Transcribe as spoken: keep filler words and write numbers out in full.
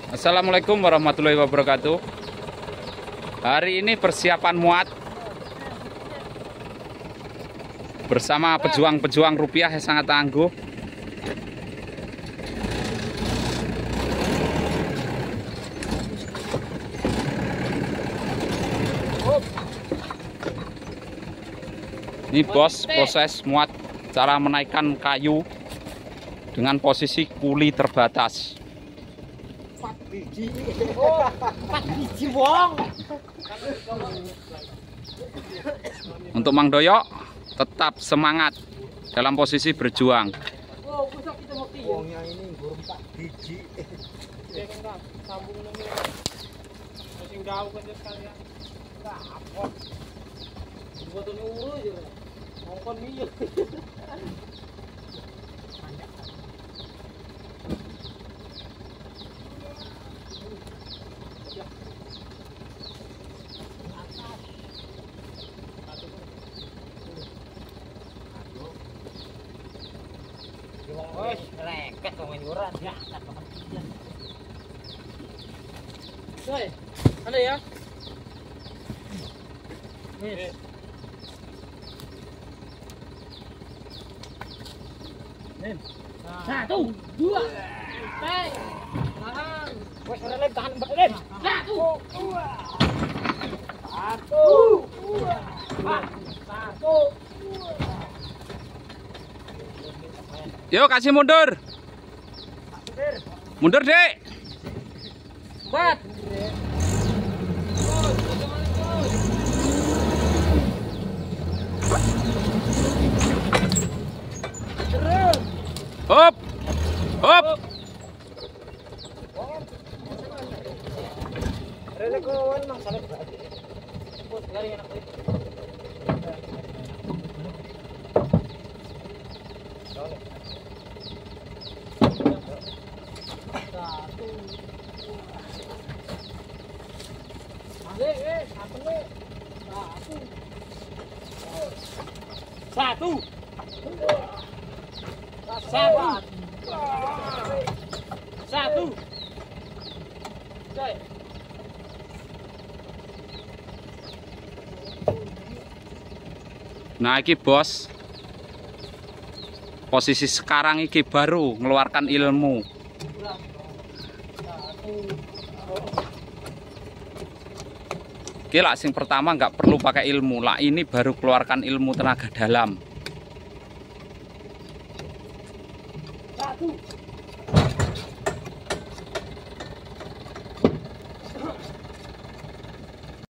Assalamualaikum warahmatullahi wabarakatuh. Hari ini persiapan muat bersama pejuang-pejuang rupiah yang sangat tangguh. Ini bos proses muat, cara menaikkan kayu dengan posisi kuli terbatas. empat biji. Oh, empat biji wong. Untuk Mang Doyok tetap semangat dalam posisi berjuang. Oh, besok kita mau tiup. Wongnya ini nggur empat biji. Sambung nang sing jauh kan sekalian. Kapok. Buatnya uru aja. Ngongkon miyek. Wes, leket wong nyuran ya. Woi, ada ya? Nih. Nih. Satu, dua. Hei. Tahan. Wes ora lem tahan mbak lem. Satu, dua. Satu, dua. Satu, dua. Yuk kasih mundur. Mundur, Dek. Bat. Hop. Hop. Rele kawan mang salah. Bos lari anak itu. Satu. Satu. Satu. Coy. Nah, iki bos. Posisi sekarang iki baru ngeluarkan ilmu. Oke lah, sing pertama nggak perlu pakai ilmu lah, ini baru keluarkan ilmu tenaga dalam.